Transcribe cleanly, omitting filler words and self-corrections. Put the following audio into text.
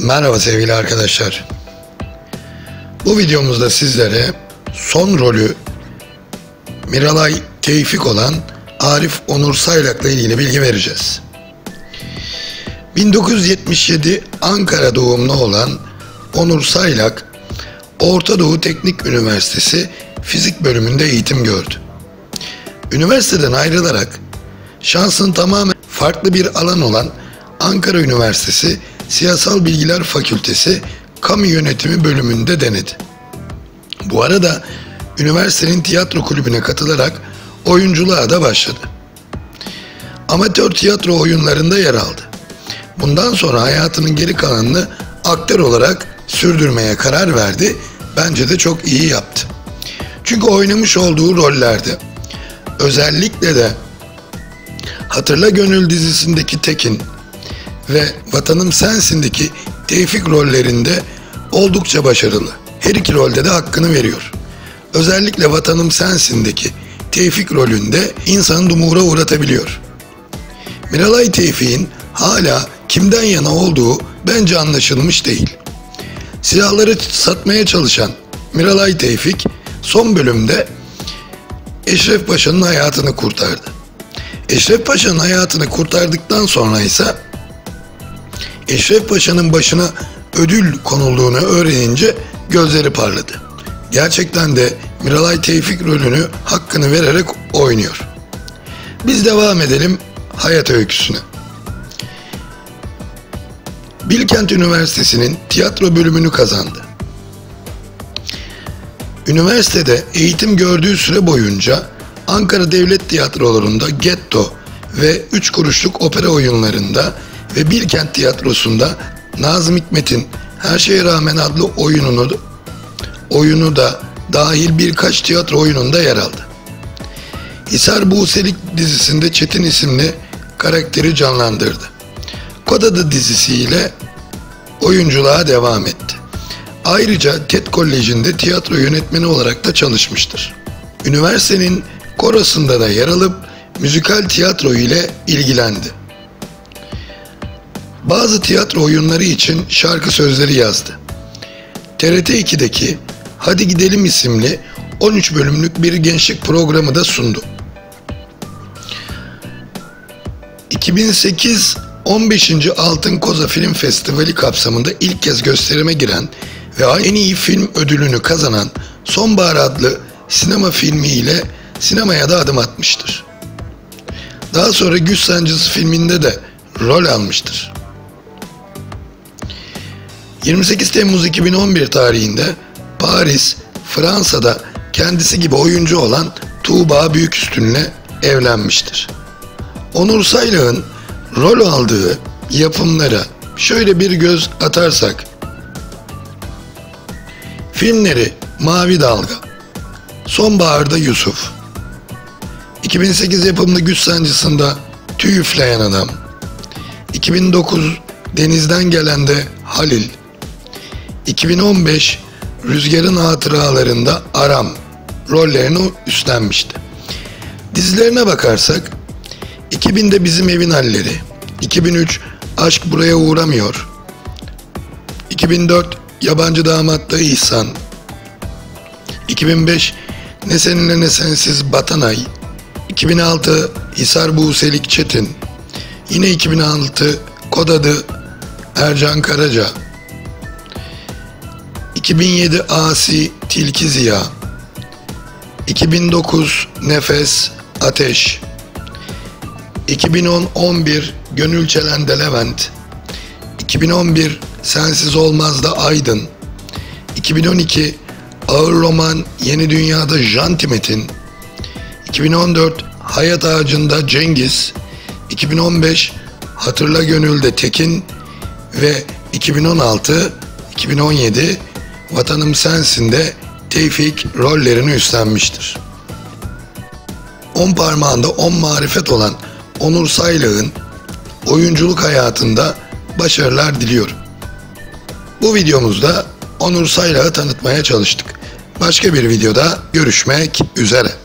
Merhaba sevgili arkadaşlar. Bu videomuzda sizlere son rolü Miralay Tevfik olan Arif Onur Saylak'la ilgili bilgi vereceğiz. 1977 Ankara doğumlu olan Onur Saylak, Orta Doğu Teknik Üniversitesi Fizik bölümünde eğitim gördü. Üniversiteden ayrılarak şansın tamamen farklı bir alan olan Ankara Üniversitesi Siyasal Bilgiler Fakültesi Kamu Yönetimi bölümünde denedi. Bu arada üniversitenin tiyatro kulübüne katılarak oyunculuğa da başladı. Amatör tiyatro oyunlarında yer aldı. Bundan sonra hayatının geri kalanını aktör olarak sürdürmeye karar verdi. Bence de çok iyi yaptı. Çünkü oynamış olduğu rollerde, özellikle de Hatırla Gönül dizisindeki Tekin ve Vatanım Sensin'deki Tevfik rollerinde oldukça başarılı. Her iki rolde de hakkını veriyor. Özellikle Vatanım Sensin'deki Tevfik rolünde insanı dumura uğratabiliyor. Miralay Tevfik'in hala kimden yana olduğu bence anlaşılmış değil. Silahları satmaya çalışan Miralay Tevfik son bölümde Eşref Paşa'nın hayatını kurtardı. Eşref Paşa'nın hayatını kurtardıktan sonra ise Eşref Paşa'nın başına ödül konulduğunu öğrenince gözleri parladı. Gerçekten de Miralay Tevfik rolünü hakkını vererek oynuyor. Biz devam edelim hayat öyküsüne. Bilkent Üniversitesi'nin tiyatro bölümünü kazandı. Üniversitede eğitim gördüğü süre boyunca Ankara Devlet Tiyatroları'nda Getto ve 3 kuruşluk opera oyunlarında ve Bilkent Tiyatrosu'nda Nazım Hikmet'in Her Şeye Rağmen adlı oyunu da dahil birkaç tiyatro oyununda yer aldı. Hisar Buselik dizisinde Çetin isimli karakteri canlandırdı. Kod Adı dizisiyle oyunculuğa devam etti. Ayrıca TED Koleji'nde tiyatro yönetmeni olarak da çalışmıştır. Üniversitenin korosunda da yer alıp müzikal tiyatro ile ilgilendi. Bazı tiyatro oyunları için şarkı sözleri yazdı. TRT 2'deki Hadi Gidelim isimli 13 bölümlük bir gençlik programı da sundu. 2008 15. Altın Koza Film Festivali kapsamında ilk kez gösterime giren ve en iyi film ödülünü kazanan Sonbahar adlı sinema filmiyle sinemaya da adım atmıştır. Daha sonra Güç Sancısı filminde de rol almıştır. 28 Temmuz 2011 tarihinde Paris, Fransa'da kendisi gibi oyuncu olan Tuğba Büyüküstün'le evlenmiştir. Onur Saylak'ın rol aldığı yapımlara şöyle bir göz atarsak, filmleri Mavi Dalga, Sonbaharda Yusuf, 2008 yapımlı Güç Sancısı'nda Tüy Üfleyen Adam, 2009 Denizden Gelen'de Halil, 2015 Rüzgar'ın Hatıralarında Aram rollerini üstlenmişti. Dizilerine bakarsak 2000'de Bizim Evin Halleri, 2003 Aşk Buraya Uğramıyor, 2004 Yabancı Damatta İhsan, 2005 Ne Seninle Ne Sensiz Batanay, 2006 Hisar Buselik Çetin, yine 2006 Kod Adı Ercan Karaca, 2007 Asi Tilki Ziya, 2009 Nefes Ateş, 2010-11 Gönül Çelen'de Levent, 2011 Sensiz Olmaz da Aydın, 2012 Ağır Roman Yeni Dünya'da Janti Metin, 2014 Hayat Ağacı'nda Cengiz, 2015 Hatırla Gönül'de Tekin ve 2016-2017 Vatanım Sensin'de Tevfik rollerini üstlenmiştir. 10 parmağında 10 marifet olan Onur Saylak'ın oyunculuk hayatında başarılar diliyorum. Bu videomuzda Onur Saylak'ı tanıtmaya çalıştık. Başka bir videoda görüşmek üzere.